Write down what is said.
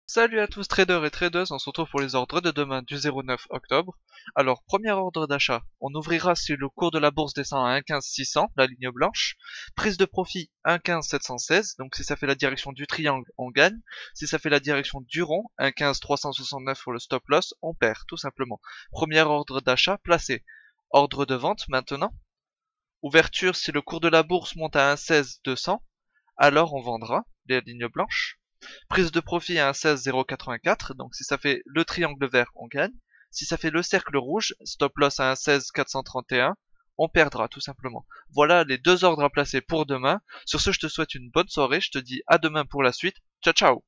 Salut à tous traders et traders, on se retrouve pour les ordres de demain du 09 octobre. Alors, premier ordre d'achat, on ouvrira si le cours de la bourse descend à 1,15,600, la ligne blanche. Prise de profit 1,15,716, donc si ça fait la direction du triangle, on gagne. Si ça fait la direction du rond, 1,15,369 pour le stop loss, on perd, tout simplement. Premier ordre d'achat placé. Ordre de vente maintenant. Ouverture si le cours de la bourse monte à 1,16,200, alors on vendra les lignes blanches. Prise de profit à 1,16,084, donc si ça fait le triangle vert, on gagne. Si ça fait le cercle rouge, stop loss à 1,16,431, on perdra tout simplement. Voilà les deux ordres à placer pour demain. Sur ce, je te souhaite une bonne soirée, je te dis à demain pour la suite. Ciao ciao!